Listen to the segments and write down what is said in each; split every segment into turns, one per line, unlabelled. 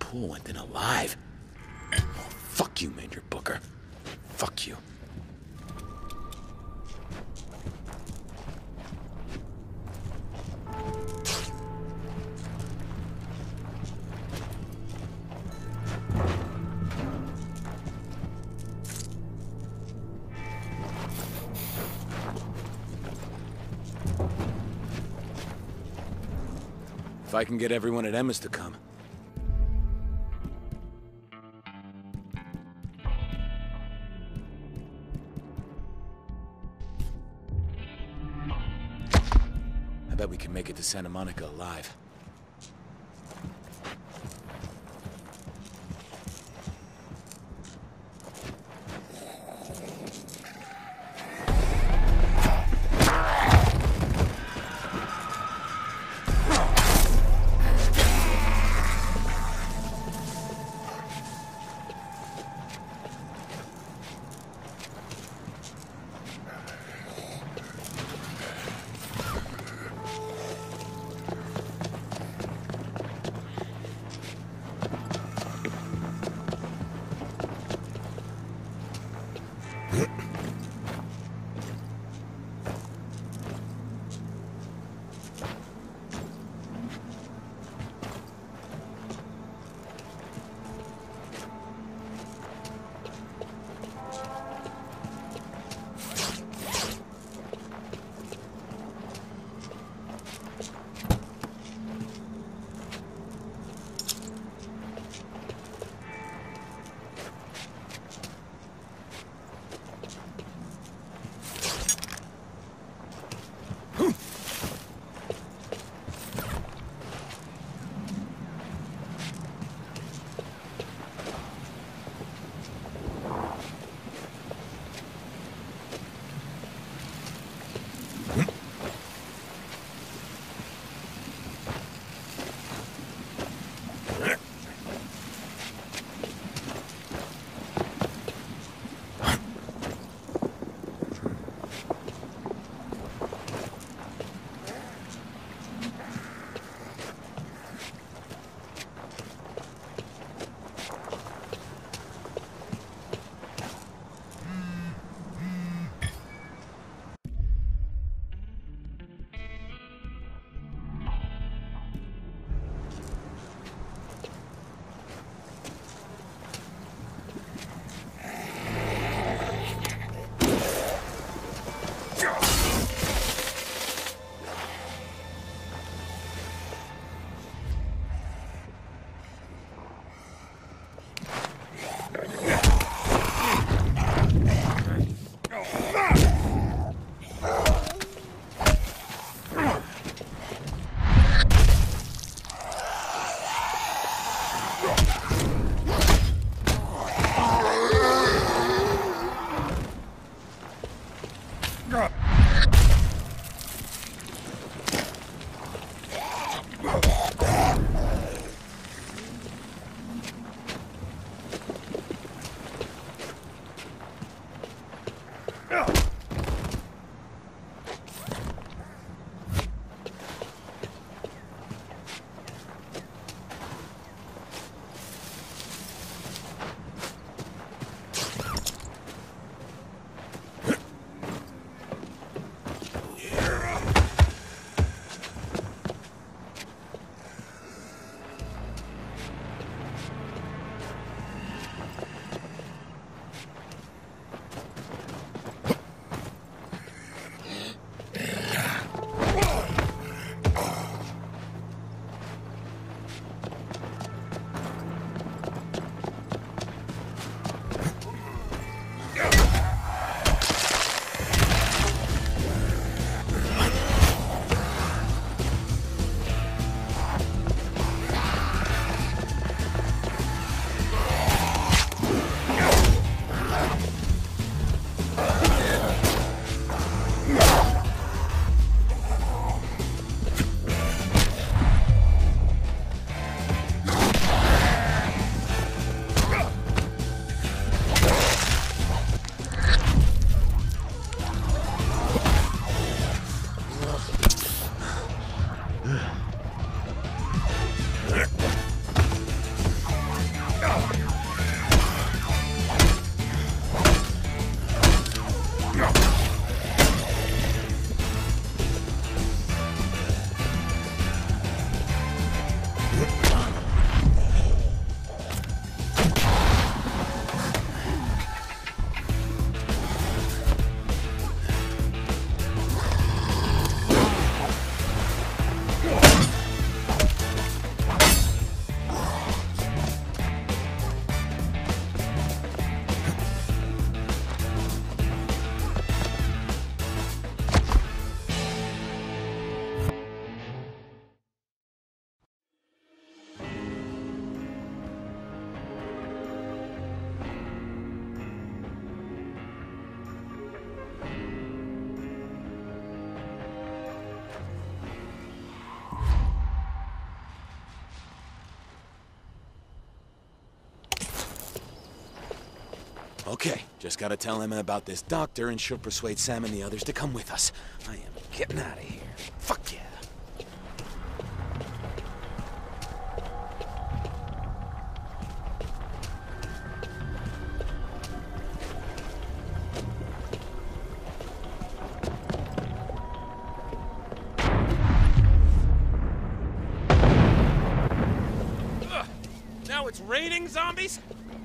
pool went in alive. Oh, fuck you, Major Booker. Fuck you. If I can get everyone at Emma's to come. I bet we can make it to Santa Monica alive. Okay, just gotta tell Emma about this doctor and she'll persuade Sam and the others to come with us. I am getting out of here. Fuck yeah. Now it's raining zombies?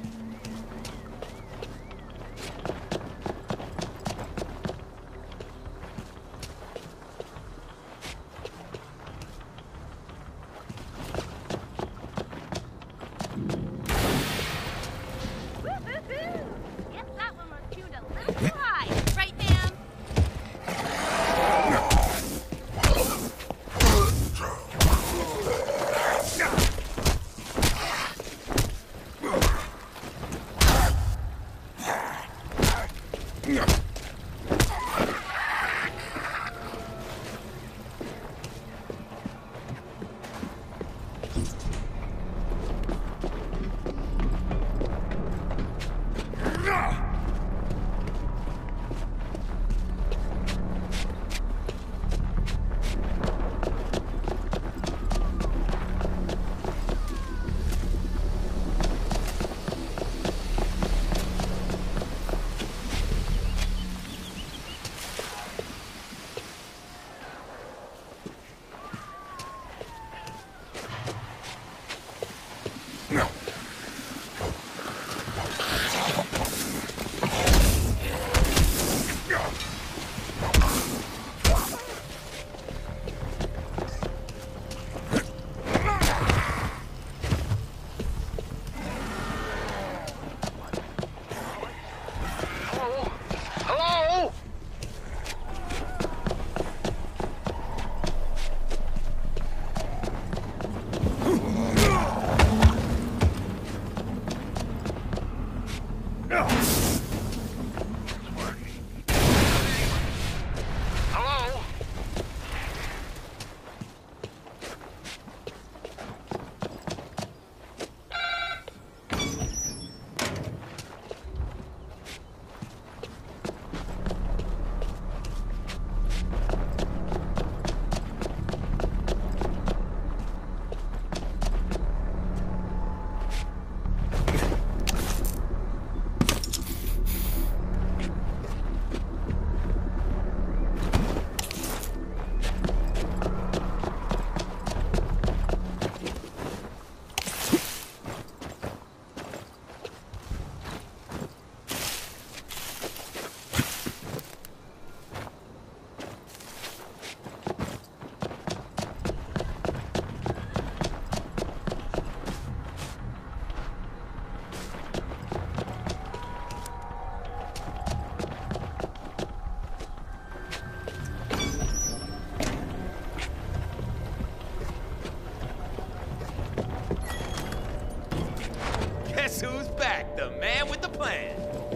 Guess who's back? The man with the plan.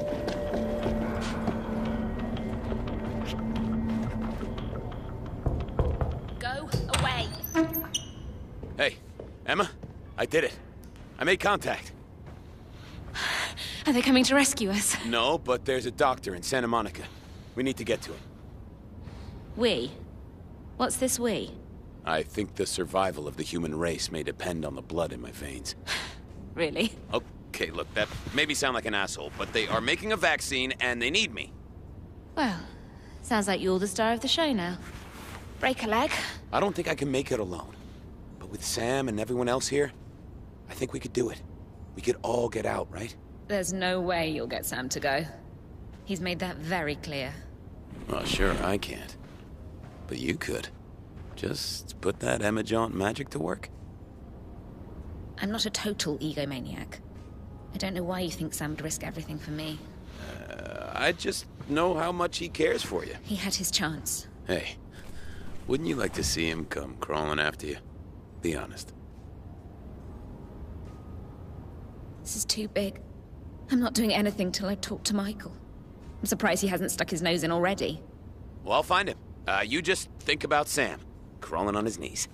Go away.
Hey, Emma, I did it. I made contact.
Are they coming to rescue us?
No, but there's a doctor in Santa Monica. We need to get to him.
We? What's this we?
I think the survival of the human race may depend on the blood in my veins.
Really?
Okay, look, that maybe sound like an asshole, but they are making a vaccine and they need me.
Well, sounds like you're the star of the show now. Break a leg.
I don't think I can make it alone. But with Sam and everyone else here, I think we could do it. We could all get out, right?
There's no way you'll get Sam to go. He's made that very clear.
Well, sure, I can't. But you could. Just put that Emma Jaunt magic to work.
I'm not a total egomaniac. I don't know why you think Sam would risk everything for me.
I just know how much he cares for you.
He had his chance.
Hey, wouldn't you like to see him come crawling after you? Be honest.
This is too big. I'm not doing anything till I talk to Michael. I'm surprised he hasn't stuck his nose in already.
Well, I'll find him. You just think about Sam, crawling on his knees.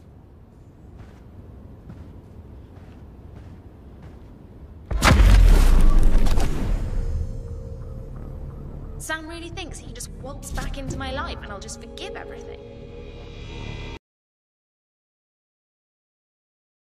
Sam really thinks he can just waltz back into my life and I'll just forgive everything.